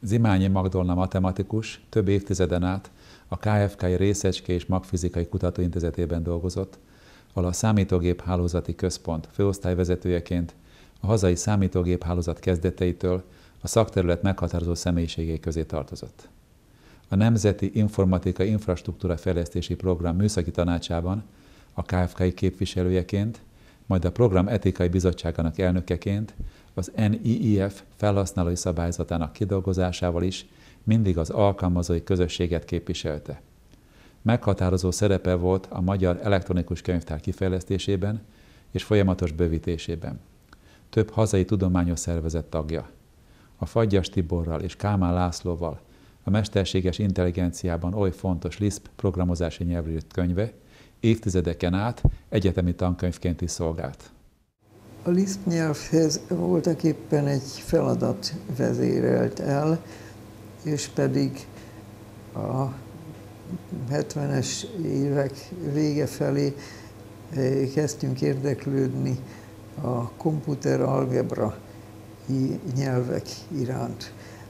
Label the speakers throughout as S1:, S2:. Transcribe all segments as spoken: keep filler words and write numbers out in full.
S1: Zimányi Magdolna matematikus több évtizeden át a ká ef ká-i Részecske és Magfizikai Kutatóintézetében dolgozott, ahol a Számítógép Hálózati Központ főosztályvezetőjeként a hazai számítógép-hálózat kezdeteitől a szakterület meghatározó személyiségei közé tartozott. A Nemzeti Informatikai Infrastruktúra Fejlesztési Program műszaki tanácsában a ká ef ká-i képviselőjeként, majd a program etikai bizottságának elnökeként az en i i ef felhasználói szabályzatának kidolgozásával is mindig az alkalmazói közösséget képviselte. Meghatározó szerepe volt a magyar elektronikus könyvtár kifejlesztésében és folyamatos bővítésében. Több hazai tudományos szervezet tagja. A Fagyas Tiborral és Kálmán Lászlóval a mesterséges intelligenciában oly fontos liszp programozási nyelvre írt könyve évtizedeken át egyetemi tankönyvként is szolgált.
S2: A liszp nyelvhez voltak éppen egy feladat vezérelt el, és pedig a hetvenes évek vége felé kezdtünk érdeklődni a komputer algebra nyelvek iránt.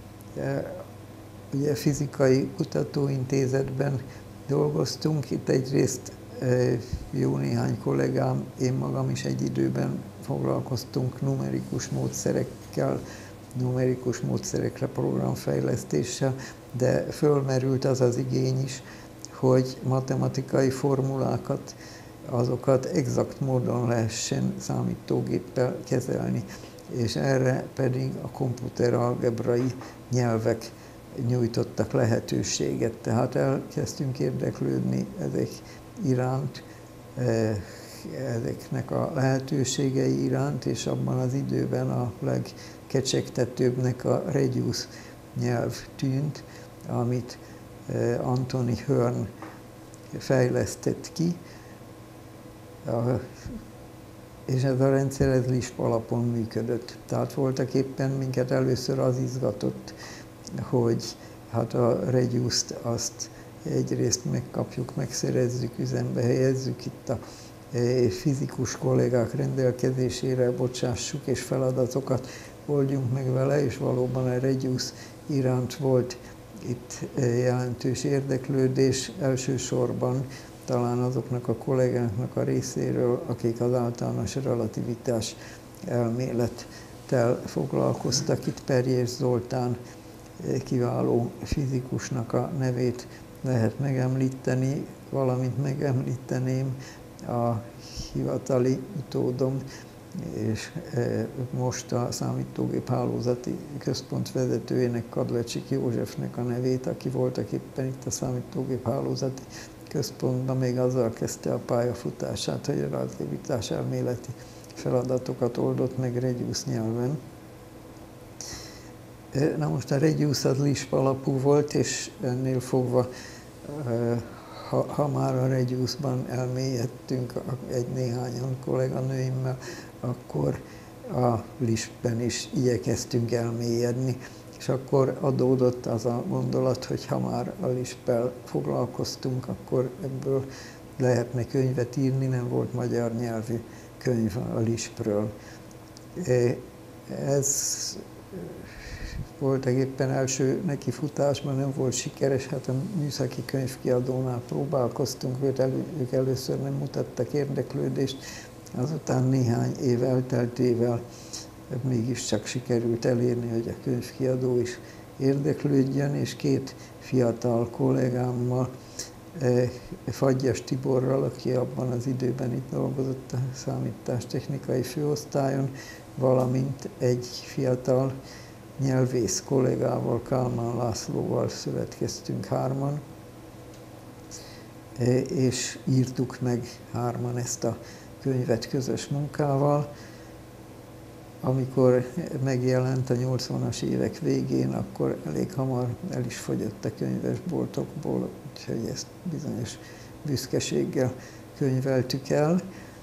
S2: Ugye fizikai kutatóintézetben dolgoztunk, itt egyrészt jó néhány kollégám, én magam is egy időben foglalkoztunk numerikus módszerekkel, numerikus módszerekre programfejlesztéssel, de fölmerült az az igény is, hogy matematikai formulákat, azokat exakt módon lehessen számítógéppel kezelni, és erre pedig a komputeralgebrai nyelvek nyújtottak lehetőséget. Tehát elkezdtünk érdeklődni ezek iránt, ezeknek a lehetőségei iránt, és abban az időben a legkecsegtetőbbnek a Reduce nyelv tűnt, amit Anthony Hearn fejlesztett ki, és ez a rendszer ez liszp alapon működött. Tehát voltak éppen minket először az izgatott, hogy hát a Reduce-t azt egyrészt megkapjuk, megszerezzük, üzembe helyezzük, itt a fizikus kollégák rendelkezésére bocsássuk, és feladatokat oldjunk meg vele, és valóban a Reduce iránt volt itt jelentős érdeklődés, elsősorban talán azoknak a kollégáknak a részéről, akik az általános relativitás elmélettel foglalkoztak. Itt Perjés Zoltán kiváló fizikusnak a nevét lehet megemlíteni, valamint megemlíteném a hivatali utódom, és most a Számítógép Hálózati Központ vezetőjének, Kadlecsik Józsefnek a nevét, aki voltak éppen itt a Számítógép Hálózati Központban még azzal kezdte a pályafutását, hogy a relativitás elméleti feladatokat oldott meg Reduce nyelven. Na most a Reduce az liszp alapú volt, és ennél fogva, ha, ha már a Reduce-ban elmélyedtünk egy néhányan kolléganőimmel, akkor a liszpben is igyekeztünk elmélyedni. És akkor adódott az a gondolat, hogy ha már a liszppel foglalkoztunk, akkor ebből lehetne könyvet írni, nem volt magyar nyelvű könyv a liszpről. Ez voltak éppen első nekifutásban, nem volt sikeres, hát a műszaki könyvkiadónál próbálkoztunk, ők, elő, ők először nem mutattak érdeklődést, azután néhány év elteltével mégiscsak sikerült elérni, hogy a könyvkiadó is érdeklődjön, és két fiatal kollégámmal, Fagyas Tiborral, aki abban az időben itt dolgozott a számítástechnikai főosztályon, valamint egy fiatal nyelvész kollégával, Kálmán Lászlóval szövetkeztünk hárman, és írtuk meg hárman ezt a könyvet közös munkával. Amikor megjelent a nyolcvanas évek végén, akkor elég hamar el is fogyott a könyvesboltokból, úgyhogy ezt bizonyos büszkeséggel könyveltük el.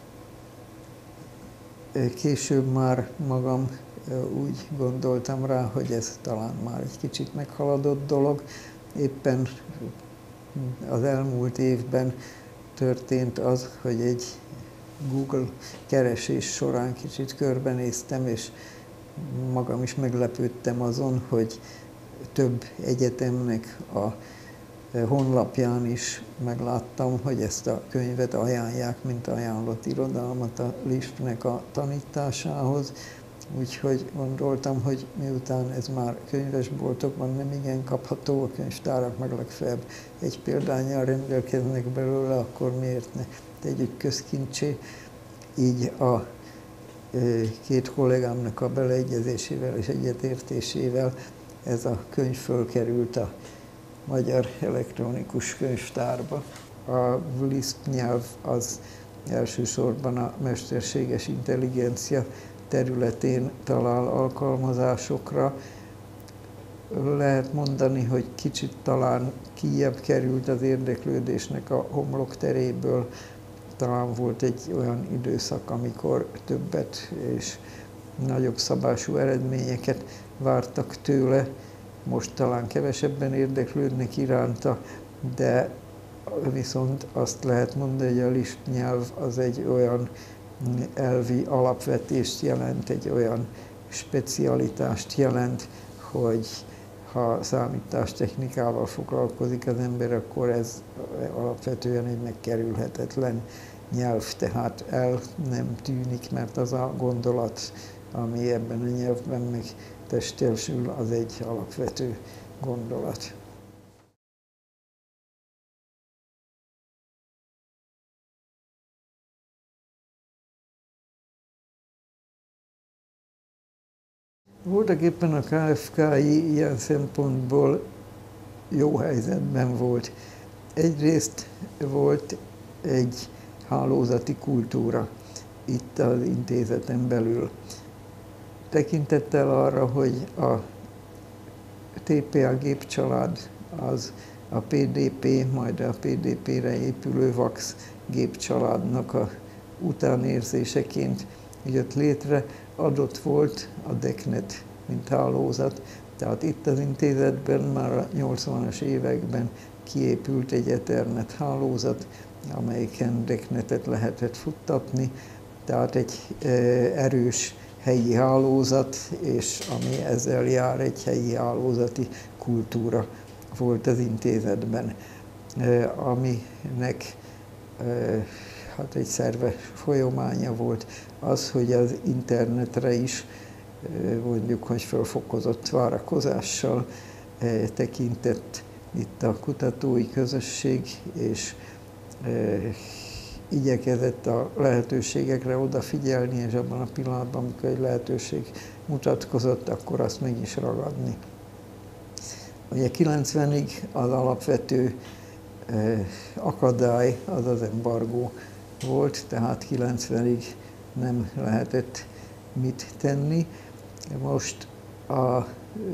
S2: Később már magam úgy gondoltam rá, hogy ez talán már egy kicsit meghaladott dolog. Éppen az elmúlt évben történt az, hogy egy Google keresés során kicsit körbenéztem, és magam is meglepődtem azon, hogy több egyetemnek a honlapján is megláttam, hogy ezt a könyvet ajánlják, mint ajánlott irodalmat a Lispnek a tanításához. Úgyhogy gondoltam, hogy miután ez már könyvesboltokban nem igen kapható, a könyvtárak meg legfeljebb egy példánnyal rendelkeznek belőle, akkor miért ne tegyük közkincsé. Így a két kollégámnak a beleegyezésével és egyetértésével ez a könyv fölkerült a Magyar Elektronikus Könyvtárba. A Lisp nyelv az elsősorban a mesterséges intelligencia területén talál alkalmazásokra. Lehet mondani, hogy kicsit talán kijebb került az érdeklődésnek a homlokteréből. Talán volt egy olyan időszak, amikor többet és nagyobb szabású eredményeket vártak tőle. Most talán kevesebben érdeklődnek iránta, de viszont azt lehet mondani, hogy a Lisp nyelv az egy olyan elvi alapvetést jelent, egy olyan specialitást jelent, hogy ha számítástechnikával foglalkozik az ember, akkor ez alapvetően egy megkerülhetetlen nyelv, tehát el nem tűnik, mert az a gondolat, ami ebben a nyelvben megtestesül, az egy alapvető gondolat. Voltak éppen a ká ef ká i ilyen szempontból jó helyzetben volt. Egyrészt volt egy hálózati kultúra itt az intézeten belül. Tekintettel arra, hogy a té pé á gépcsalád az a pé dé pé, majd a pé dé pére épülő VAX gépcsaládnak a utánérzéseként jött létre, adott volt a DECnet, mint hálózat. Tehát itt az intézetben már a nyolcvanas években kiépült egy Ethernet hálózat, amelyiken DECnetet lehetett futtatni. Tehát egy erős helyi hálózat, és ami ezzel jár, egy helyi hálózati kultúra volt az intézetben, aminek hát egy szerves folyamánya volt az, hogy az internetre is mondjuk, hogy felfokozott várakozással tekintett itt a kutatói közösség, és igyekezett a lehetőségekre odafigyelni, és abban a pillanatban, amikor egy lehetőség mutatkozott, akkor azt meg is ragadni. Ugye kilencvenig az alapvető akadály az az embargó volt, tehát kilencvenig nem lehetett mit tenni. Most a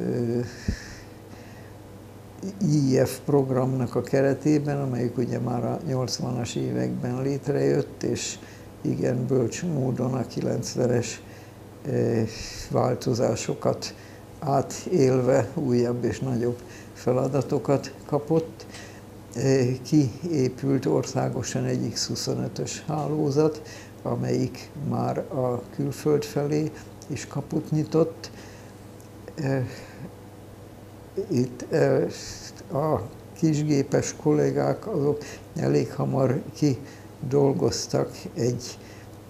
S2: i ef programnak a keretében, amelyik ugye már a nyolcvanas években létrejött, és igen bölcs módon a kilencvenes változásokat átélve újabb és nagyobb feladatokat kapott. Kiépült országosan egy iksz huszonötös hálózat, amelyik már a külföld felé is kaput nyitott. Itt a kisgépes kollégák azok elég hamar kidolgoztak egy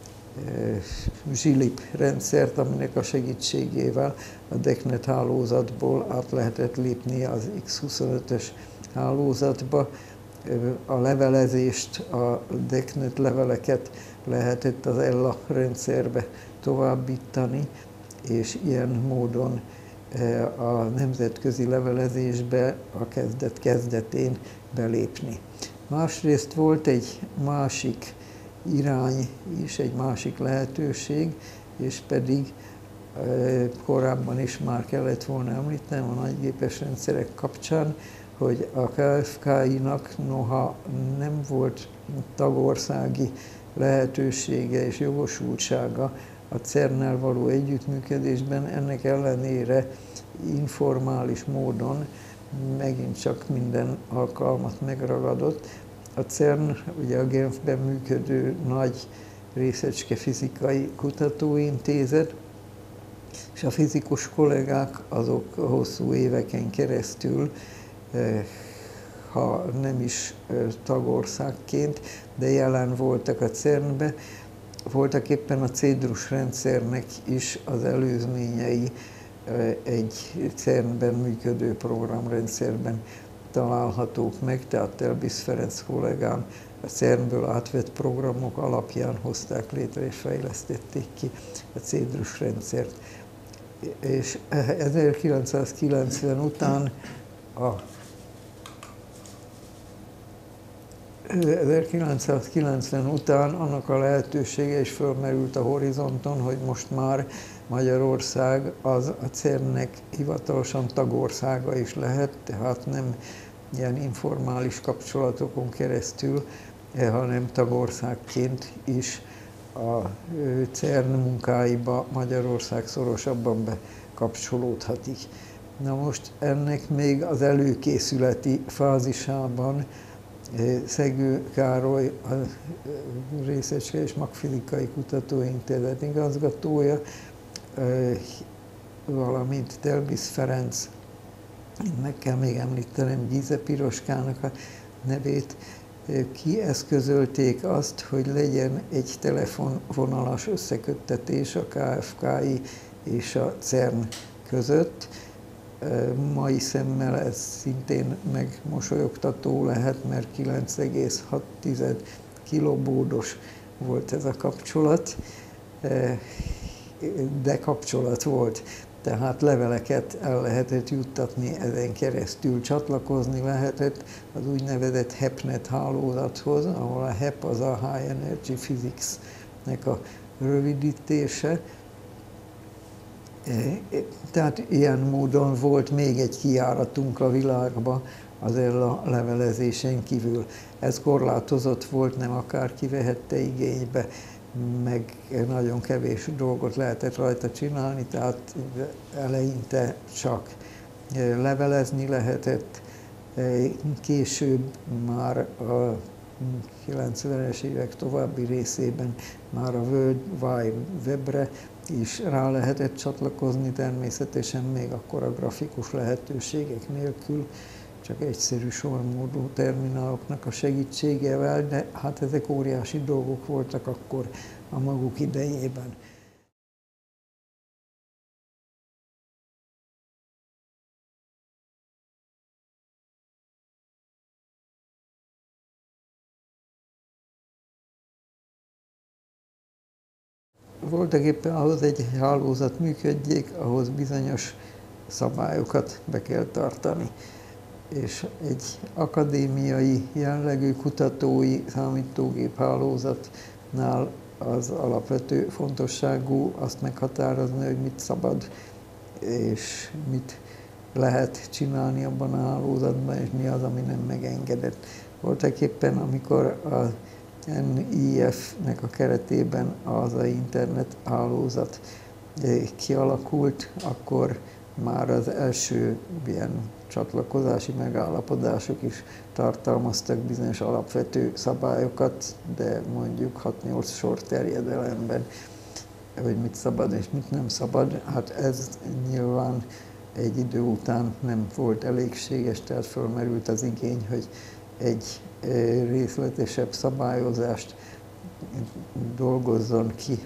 S2: zsilip rendszert, aminek a segítségével a DECnet hálózatból át lehetett lépni az iksz huszonötös hálózatba. A levelezést, a DECnet leveleket lehetett az ELLA rendszerbe továbbítani, és ilyen módon a nemzetközi levelezésbe a kezdet kezdetén belépni. Másrészt volt egy másik irány is, egy másik lehetőség, és pedig korábban is már kellett volna említenem a nagygépes rendszerek kapcsán, hogy a ká ef ká i-nak noha nem volt tagországi lehetősége és jogosultsága a cernel való együttműködésben, ennek ellenére informális módon megint csak minden alkalmat megragadott. A cern ugye a Genfben működő nagy részecske fizikai kutatóintézet, És a fizikus kollégák azok hosszú éveken keresztül, ha nem is tagországként, de jelen voltak a cérnbe, voltak éppen a cédrus rendszernek is az előzményei egy cérnben működő programrendszerben találhatók meg, tehát Telbisz Ferenc kollégám a cérnből átvett programok alapján hozták létre és fejlesztették ki a cédrus rendszert. És ezerkilencszázkilencven után a ezerkilencszázkilencven után annak a lehetősége is fölmerült a horizonton, hogy most már Magyarország az a cérnnek hivatalosan tagországa is lehet, tehát nem ilyen informális kapcsolatokon keresztül, hanem tagországként is a cérn munkáiba Magyarország szorosabban bekapcsolódhatik. Na most ennek még az előkészületi fázisában Szegő Károly, a Részecske és Magfizikai Kutatóintézet igazgatója, valamint Telbisz Ferenc, meg kell még említenem Gize Piroskának a nevét, kieszközölték azt, hogy legyen egy telefonvonalas összeköttetés a ká ef ká i és a cérn között. Mai szemmel ez szintén megmosolyogtató lehet, mert kilenc egész hat kilobódos volt ez a kapcsolat, de kapcsolat volt. Tehát leveleket el lehetett juttatni ezen keresztül, csatlakozni lehetett az úgynevezett HEPNet hálózathoz, ahol a HEP az a High Energy Physics-nek a rövidítése. Tehát ilyen módon volt még egy kijáratunk a világba az a levelezésen kívül. Ez korlátozott volt, nem akárki vehette igénybe, meg nagyon kevés dolgot lehetett rajta csinálni, tehát eleinte csak levelezni lehetett. Később már a kilencvenes évek további részében már a World Wide Webre is rá lehetett csatlakozni, természetesen még akkor a grafikus lehetőségek nélkül, csak egyszerű sormódú termináloknak a segítségével, de hát ezek óriási dolgok voltak akkor a maguk idejében. Voltak éppen ahhoz egy hálózat működjék, ahhoz bizonyos szabályokat be kell tartani. És egy akadémiai jellegű kutatói számítógép hálózatnál az alapvető fontosságú azt meghatározni, hogy mit szabad és mit lehet csinálni abban a hálózatban, és mi az, ami nem megengedett. Voltak éppen, amikor a en i ef-nek a keretében az a internet hálózat kialakult, akkor már az első ilyen csatlakozási megállapodások is tartalmaztak bizonyos alapvető szabályokat, de mondjuk hat-nyolc sor terjedelemben, hogy mit szabad és mit nem szabad. Hát ez nyilván egy idő után nem volt elégséges, tehát fölmerült az igény, hogy egy részletesebb szabályozást dolgozzon ki.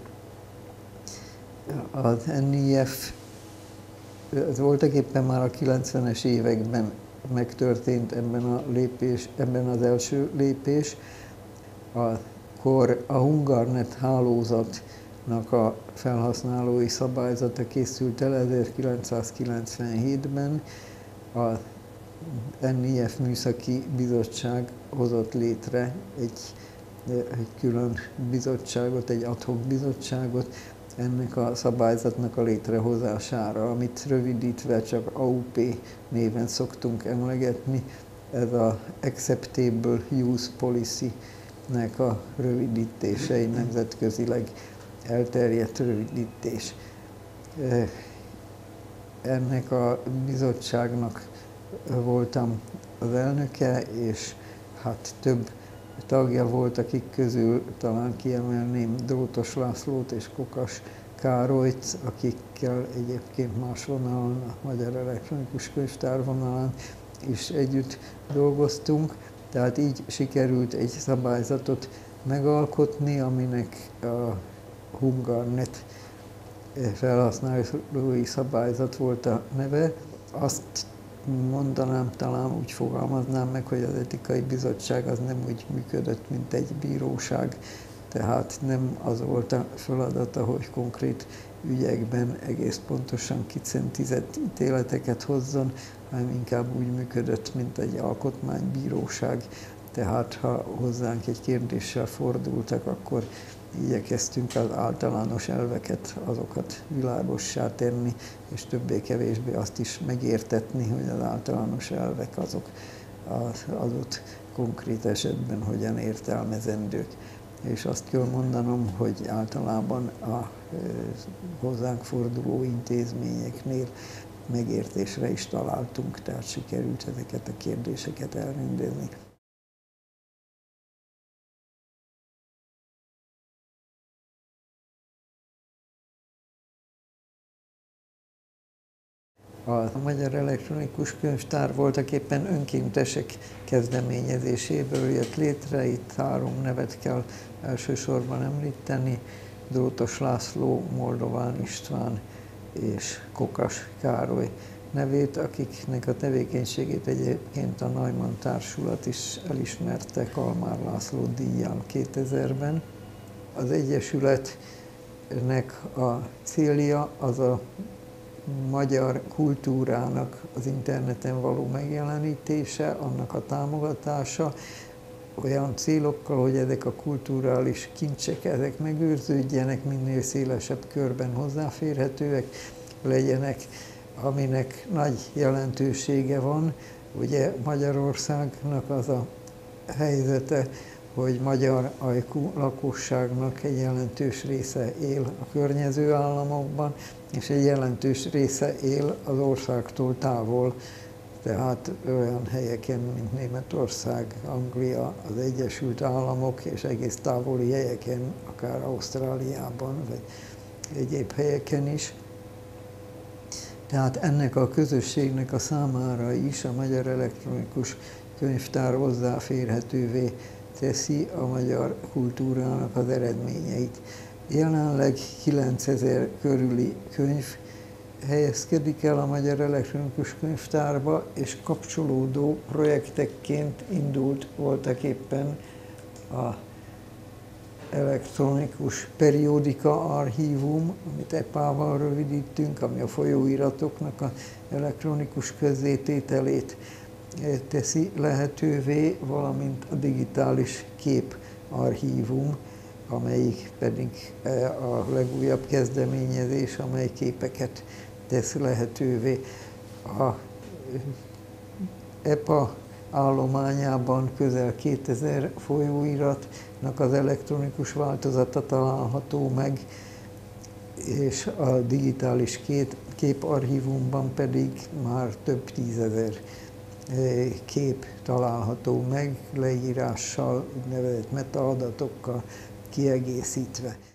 S2: Az en i ef ez voltak éppen már a kilencvenes években megtörtént ebben a lépés, ebben az első lépés. Akkor a HungarNet hálózatnak a felhasználói szabályzata készült el ezerkilencszázkilencvenhétben. A en i ef Műszaki Bizottság hozott létre egy, egy külön bizottságot, egy ad hoc bizottságot ennek a szabályzatnak a létrehozására, amit rövidítve csak á u pé néven szoktunk emlegetni. Ez az Acceptable Use Policy-nek a rövidítése, egy nemzetközileg elterjedt rövidítés. Ennek a bizottságnak voltam az elnöke, és hát több tagja volt, akik közül talán kiemelném Drótos Lászlót és Kokas Károlyt, akikkel egyébként más vonalon, a Magyar Elektronikus Könyvtár vonalán is együtt dolgoztunk. Tehát így sikerült egy szabályzatot megalkotni, aminek a HumGarnet felhasználói szabályzat volt a neve. Azt mondanám, talán úgy fogalmaznám meg, hogy az etikai bizottság az nem úgy működött, mint egy bíróság, tehát nem az volt a feladata, hogy konkrét ügyekben egész pontosan kicentizett ítéleteket hozzon, hanem inkább úgy működött, mint egy alkotmánybíróság. Tehát ha hozzánk egy kérdéssel fordultak, akkor igyekeztünk az általános elveket, azokat világossá tenni, és többé-kevésbé azt is megértetni, hogy az általános elvek azok az adott konkrét esetben hogyan értelmezendők. És azt kell mondanom, hogy általában a hozzánk forduló intézményeknél megértésre is találtunk, tehát sikerült ezeket a kérdéseket elrendezni. A Magyar Elektronikus Könyvtár voltaképpen önkéntesek kezdeményezéséből jött létre. Itt három nevet kell elsősorban említeni: Drótos László, Moldován István és Kokas Károly nevét, akiknek a tevékenységét egyébként a Neumann Társulat is elismerte Kalmár László díjjal kétezerben. Az egyesületnek a célja az a magyar kultúrának az interneten való megjelenítése, annak a támogatása, olyan célokkal, hogy ezek a kulturális kincsek, ezek megőrződjenek, minél szélesebb körben hozzáférhetőek legyenek, aminek nagy jelentősége van. Ugye Magyarországnak az a helyzete, hogy magyar ajkú lakosságnak egy jelentős része él a környező államokban, és egy jelentős része él az országtól távol, tehát olyan helyeken, mint Németország, Anglia, az Egyesült Államok, és egész távoli helyeken, akár Ausztráliában, vagy egyéb helyeken is. Tehát ennek a közösségnek a számára is a Magyar Elektronikus Könyvtár hozzáférhetővé teszi a magyar kultúrának az eredményeit. Jelenleg kilencezer körüli könyv helyezkedik el a Magyar Elektronikus Könyvtárba, és kapcsolódó projektekként indult voltaképpen a elektronikus periódika archívum, amit e pé á-val rövidítünk, ami a folyóiratoknak az elektronikus közzétételét teszi lehetővé, valamint a digitális képarchívum, amelyik pedig a legújabb kezdeményezés, amely képeket tesz lehetővé. A e pé á állományában közel kétezer folyóiratnak az elektronikus változata található meg, és a digitális képarchívumban pedig már több tízezer kép található meg, leírással, úgynevezett metaadatokkal kiegészítve.